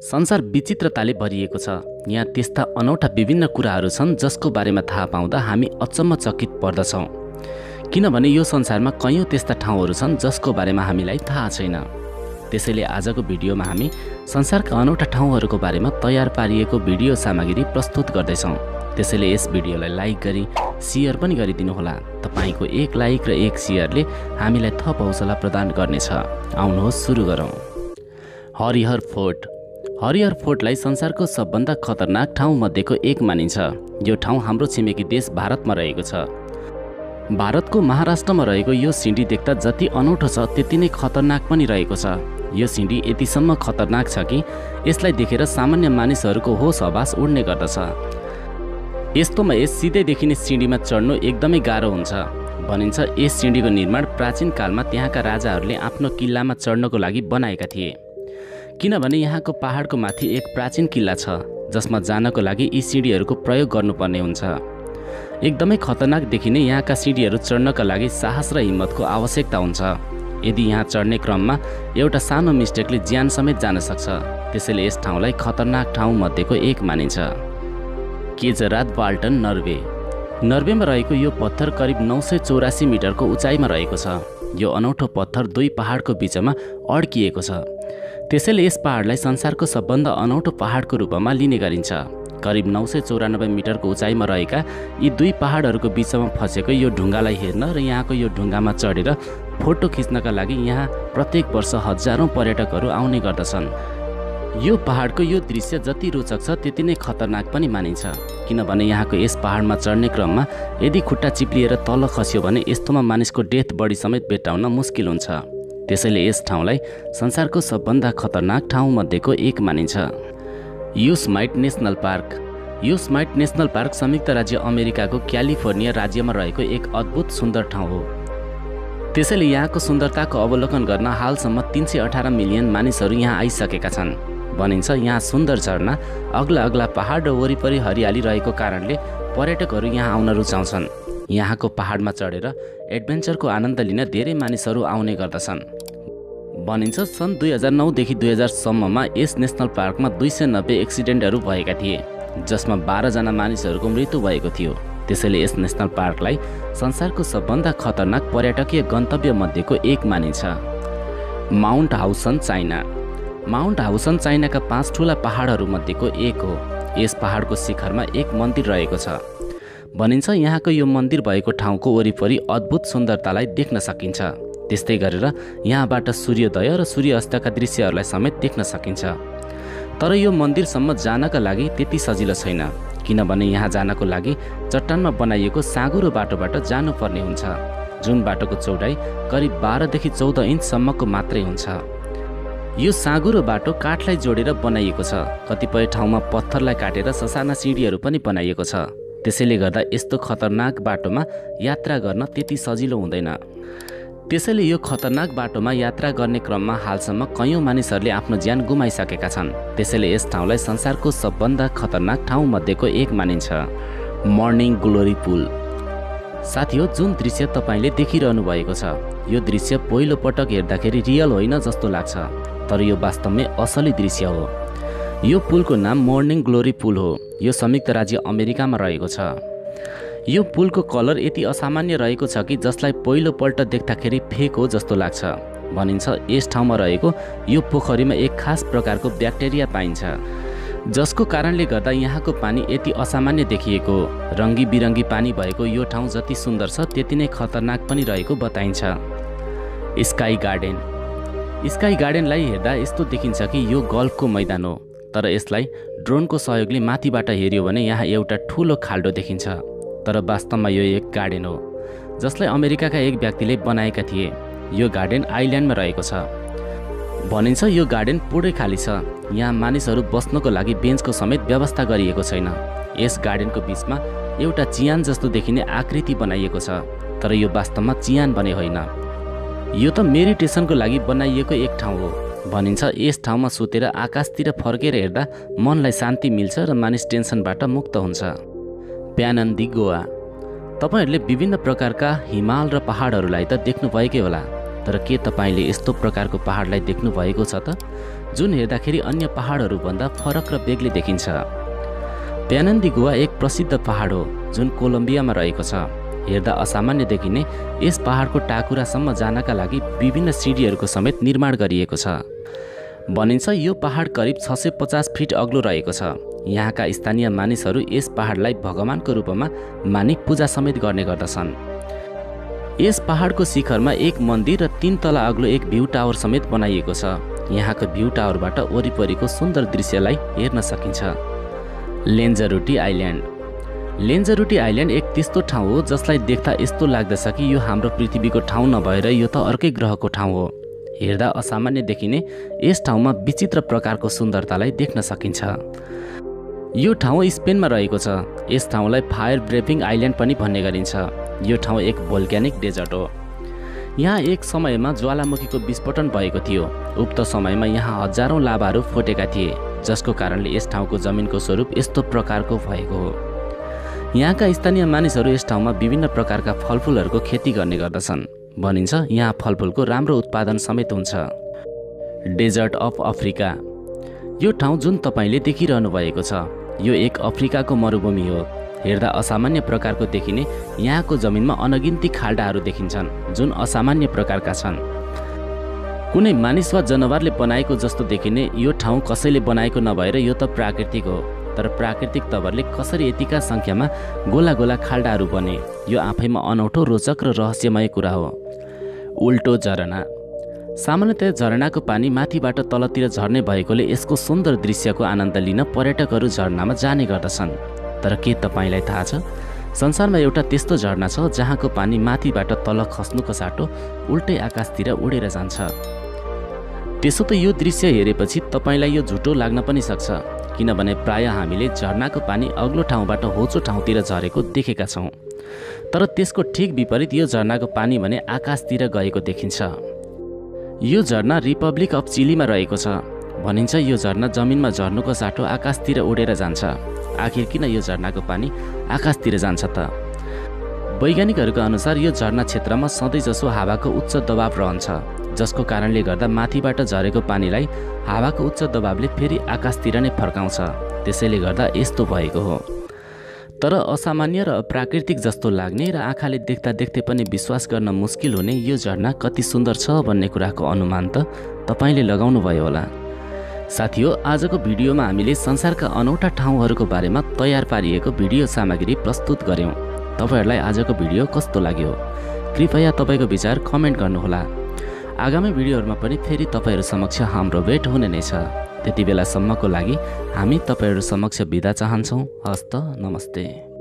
संसार विचित्रताले भरिएको छ। यहाँ त्यस्ता अनौठा विभिन्न कुराहरू छन् जसको बारेमा थाहा पाउँदा हामी अचम्मचकित पर्दछौँ। किनभने यो संसारमा कयौँ त्यस्ता ठाउँहरू छन् जसको बारेमा हामीलाई थाहा छैन। त्यसैले आजको भिडियोमा हामी संसारका अनौठा ठाउँहरूको बारेमा तयार पारिएको भिडियो सामग्री प्रस्तुत गर्दैछौँ। त्यसैले यस भिडियोलाई लाइक गरी शेयर पनि गरिदिनुहोला। तपाईको एक लाइक र एक शेयरले हामीलाई थप हौसला प्रदान गर्नेछ। आउनुहोस् सुरु गरौँ। हरिहर फोर्ट। हरिहर फोर्टलाई संसारको सबभन्दा खतरनाक ठाउँ मध्येको एक मानिन्छ। यो ठाउँ हाम्रो छिमेकी देश भारतमा रहेको छ। भारतको महाराष्ट्रमा रहेको यो सिँढी देख्दा जति अनौठो छ त्यति नै खतरनाक पनि रहेको छ। यो सिँढी यतिसम्म खतरनाक छ कि यसलाई देखेर सामान्य मानिसहरूको होस हवास उड्ने गर्दछ। यस्तोमा यस सिधै देखिने सिँढीमा चढ्नु एकदमै गाह्रो हुन्छ। भनिन्छ यस सिँढीको निर्माण प्राचीन कालमा त्यहाँका राजाहरूले आफ्नो किल्लामा चढ्नको लागि बनाएका थिए। किनभने यहाँको पहाडको माथि एक प्राचीन किल्ला छ जसमा जानको लागि यी सिँढीहरूको प्रयोग गर्नुपर्ने हुन्छ। एकदमै खतरनाक देखिने यहाँका सिँढीहरू चढ्नका लागि साहस र हिम्मतको आवश्यकता हुन्छ। यदि यहाँ चढ्ने क्रममा एउटा सानो मिस्टेकले ज्यान समेत जान सक्छ। त्यसैले यस ठाउँलाई खतरनाक ठाउँ मध्येको एक मानिन्छ। केजरात वाल्टन, नर्वे। नर्वेमा रहेको यो पत्थर करिब 984 मिटरको उचाइमा रहेको छ। यो अनौठो पत्थर दुई पहाडको बीचमा अड्किएको छ। त्यसैले यस पहाडलाई संसारको सबभन्दा अनौठो पहाडको रूपमा लिने गरिन्छ। करिब 994 मिटरको उचाइमा रहेका यी दुई पहाडहरूको बीचमा फसेको यो ढुङ्गालाई हेर्न र यहाँको यो ढुङ्गामा चढेर फोटो खिच्नका लागि यहाँ प्रत्येक वर्ष हजारौँ पर्यटकहरू आउने गर्दछन्। यो पहाडको यो दृश्य जति रोचक छ त्यति नै खतरनाक पनि मानिन्छ। किनभने यहाँको यस पहाडमा चढ्ने क्रममा यदि खुट्टा चिप्लिएर तल खस्यो भने यस्तोमा मानिसको डेथ बडी समेत भेट्टाउन मुस्किल हुन्छ। त्यसैले यस ठाउँलाई संसारको सबभन्दा खतरनाक ठाउँ मध्येको एक मानिन्छ। Yosemite National Park. Yosemite National Park संयुक्त राज्य अमेरिकाको क्यालिफोर्निया राज्यमा रहेको एक अद्भुत सुन्दर ठाउँ हो। त्यसैले यहाँको सुन्दरताको अवलोकन गर्न हालसम्म 318 मिलियन मानिसहरू यहाँ आइसकेका छन्। भनिन्छ यहाँ सुन्दर झरना, अग्ला अग्ला पहाड र वरिपरि हरियाली रहेको कारणले पर्यटकहरू यहाँ आउन रुचाउँछन्। यहाँको पहाडमा चढेर एडभेन्चरको आनन्द लिन धेरै मानिसहरू आउने गर्दछन्। भनिन्छ सन् 2009 देखि 2000 सम्ममा यस नेसनल पार्कमा 290 एक्सिडेन्टहरू भएका थिए जसमा 12 जना मानिसहरूको मृत्यु भएको थियो। त्यसैले यस नेसनल पार्कलाई संसारको सबभन्दा खतरनाक पर्यटकीय गन्तव्य मध्येको एक मानिन्छ। Mount Huashan, China. Mount Huashan चाइनाका 5 ठुला पहाडहरू मध्येको एक हो। यस पहाडको शिखरमा एक मन्दिर रहेको छ। भनिन्छ यहाँको यो मन्दिर भएको ठाउँको वरिपरि अद्भुत सुन्दरतालाई देख्न सकिन्छ। त्यस्तै गरेर यहाँबाट सूर्योदय र सूर्यास्तका दृश्यहरूलाई समेत देख्न सकिन्छ। तर यो मन्दिरसम्म जानका लागि त्यति सजिलो छैन। किनभने यहाँ जानको लागि चट्टानमा बनाइएको साँघुरो बाटोबाट जानुपर्ने हुन्छ, जुन बाटोको चौडाइ करिब 12 देखि 14 इन्चसम्मको मात्रै हुन्छ। यो साँघुरो बाटो काठलाई जोडेर बनाइएको छ। कतिपय ठाउँमा पत्थरलाई काटेर ससाना सिँढीहरू पनि बनाइएको छ। त्यसैले गर्दा यस्तो खतरनाक बाटोमा यात्रा गर्न त्यति सजिलो हुँदैन। त्यसैले यो खतरनाक बाटोमा यात्रा गर्ने क्रममा हालसम्म कयौँ मानिसहरूले आफ्नो ज्यान गुमाइसकेका छन्। त्यसैले यस ठाउँलाई संसारको सबभन्दा खतरनाक ठाउँ मध्येको एक मानिन्छ। मर्निङ ग्लोरी पुल। साथीहो, जुन दृश्य तपाईँले देखिरहनु भएको छ यो दृश्य पहिलो पटक हेर्दाखेरि रियल होइन जस्तो लाग्छ, तर यो वास्तवमै असली दृश्य हो। यो पुलको नाम मर्निङ ग्लोरी पुल हो। यो संयुक्त राज्य अमेरिकामा रहेको छ। यो पुलको कलर यति असामान्य रहेको छ कि जसलाई पहिलोपल्ट देख्दाखेरि फेक हो जस्तो लाग्छ। भनिन्छ यस ठाउँमा रहेको यो पोखरीमा एक खास प्रकारको ब्याक्टेरिया पाइन्छ जसको कारणले गर्दा यहाँको पानी यति असामान्य देखिएको। रङ्गी बिरङ्गी पानी भएको यो ठाउँ जति सुन्दर छ त्यति नै खतरनाक पनि रहेको बताइन्छ। Sky garden. स्काई गार्डनलाई हेर्दा यस्तो देखिन्छ कि यो गल्फको मैदान हो, तर यसलाई ड्रोनको सहयोगले माथिबाट हेर्यो भने यहाँ एउटा ठुलो खाल्डो देखिन्छ। तर वास्तवमा यो एक गार्डन हो जसलाई अमेरिकाका एक व्यक्तिले बनाएका थिए। यो गार्डन आइल्यान्डमा रहेको छ। भनिन्छ यो गार्डन पुरै खाली छ। यहाँ मानिसहरू बस्नको लागि बेन्चको समेत व्यवस्था गरिएको छैन। यस गार्डनको बीचमा एउटा चियान जस्तो देखिने आकृति बनाइएको छ, तर यो वास्तवमा चियान भने होइन। यो त मेडिटेसनको लागि बनाइएको एक ठाउँ हो। भनिन्छ यस ठाउँमा सुतेर आकाशतिर फर्केर हेर्दा मनलाई शान्ति मिल्छ र मानिस टेन्सनबाट मुक्त हुन्छ। प्यानन दी गोवा। तपाईहरूले विभिन्न प्रकारका हिमाल र पहाडहरूलाई त देख्नुभएकै होला, तर के तपाईले यस्तो प्रकारको पहाडलाई देख्नु भएको छ त जुन हेर्दाखेरि अन्य पहाडहरूभन्दा फरक र बेग्लै देखिन्छ? प्यानन्दिगुआ एक प्रसिद्ध पहाड हो जुन कोलम्बियामा रहेको छ। हेर्दा असामान्य देखिने यस पहाडको टाकुरासम्म जानका लागि विभिन्न सिडीहरूको समेत निर्माण गरिएको छ। भनिन्छ यो पहाड करिब 650 फिट अग्लो रहेको छ। यहाँका स्थानीय मानिसहरू यस पहाडलाई भगवानको रूपमा मानी पूजा समेत गर्ने गर्दछन्। यस पहाडको शिखरमा एक मन्दिर र 3 तला अग्लो एक भ्यू टावर समेत बनाइएको छ। यहाँको भ्यू टावरबाट वरिपरिको सुन्दर दृश्यलाई हेर्न सकिन्छ। लेन्जरोटी आइल्यान्ड। लेन्जरोटी आइल्यान्ड एक त्यस्तो ठाउँ हो जसलाई देख्दा यस्तो लाग्दछ कि यो हाम्रो पृथ्वीको ठाउँ नभएर यो त अर्कै ग्रहको ठाउँ हो। हेर्दा असामान्य देखिने यस ठाउँमा विचित्र प्रकारको सुन्दरतालाई देख्न सकिन्छ। यो ठाउँ स्पेनमा रहेको छ। यस ठाउँलाई फायर ब्रेथिङ आइल्यान्ड पनि भन्ने गरिन्छ। यो ठाउँ एक भोल्क्यानिक डेजर्ट हो। यहाँ एक समयमा ज्वालामुखीको विस्फोटन भएको थियो। उक्त समयमा यहाँ हजारौं लाभाहरू फुटेका थिए, जसको कारणले यस ठाउँको जमिनको स्वरूप यस्तो प्रकारको भएको हो। यहाँका स्थानीय मानिसहरू यस ठाउँमा विभिन्न प्रकारका फलफुलहरूको खेती गर्ने गर्दछन्। भनिन्छ यहाँ फलफुलको राम्रो उत्पादन समेत हुन्छ। Desert of Africa. यो ठाउँ जुन तपाईले देखिरहनु भएको छ यो एक अफ्रिकाको मरुभूमि हो। हेर्दा असामान्य प्रकारको देखिने यहाँको जमिनमा अनगिन्ती खाल्डाहरू देखिन्छन् जुन असामान्य प्रकारका छन्। कुनै मानिस वा जनावरले बनाएको जस्तो देखिने यो ठाउँ कसैले बनाएको नभएर यो त प्राकृतिक हो। तर प्राकृतिक तवरले कसरी यतिका संख्यामा गोला गोला खाल्डाहरू बने यो आफैमा अनौठो, रोचक र रहस्यमय कुरा हो। उल्टो झरना। सामान्यतया झरनाको पानी माथिबाट तलतिर झर्ने भएकोले यसको सुन्दर दृश्यको आनन्द लिन पर्यटकहरू झरनामा जाने गर्दछन्। तर के तपाईलाई थाहा छ संसारमा एउटा त्यस्तो झरना छ जहाँको पानी माथिबाट तल खस्नुको साटो उल्टै आकाशतिर उडेर जान्छ? त्यसो त यो दृश्य हेरेपछि तपाईलाई यो झुटो लाग्न पनि सक्छ, किनभने प्राय हामीले झरनाको पानी अग्लो ठाउँबाट होचो ठाउँतिर झरेको देखेका छौँ। तर त्यसको ठिक विपरीत यो झरनाको पानी भने आकाशतिर गएको देखिन्छ। यो झरना रिपब्लिक अफ चिलीमा रहेको छ। भनिन्छ यो झरना जमिनमा झर्नुको साटो आकाशतिर उडेर जान्छ। आखिर किन यो झरनाको पानी आकाशतिर जान्छ त? वैज्ञानिकहरूका अनुसार यो झरना क्षेत्रमा सधैँजसो हावाको उच्च दबाव रहन्छ, जसको कारणले गर्दा माथिबाट झरेको पानीलाई हावाको उच्च दबावले फेरि आकाशतिर नै फर्काउँछ। त्यसैले गर्दा यस्तो भएको हो। तर असामान्य र प्राकृतिक जस्तो लाग्ने र आँखाले देख्दा देख्दै पनि विश्वास गर्न मुस्किल हुने यो झरना कति सुन्दर छ भन्ने कुराको अनुमान त तपाईले लगाउनु भयो होला। साथीहो, आजको भिडियोमा हामीले संसारका अनौठा ठाउँहरूको बारेमा तयार पारिएको भिडियो सामग्री प्रस्तुत गर्यौं। तपाईहरुलाई आजको भिडियो कस्तो लाग्यो? कृपया तपाईको विचार कमेन्ट गर्नुहोला। आगामी भिडियोहरुमा पनि फेरि तपाईहरु समक्ष हाम्रो भेट हुने नै छ। त्यति बेलासम्मको लागि हामी तपाईहरु समक्ष बिदा चाहन्छौं। हस्त नमस्ते।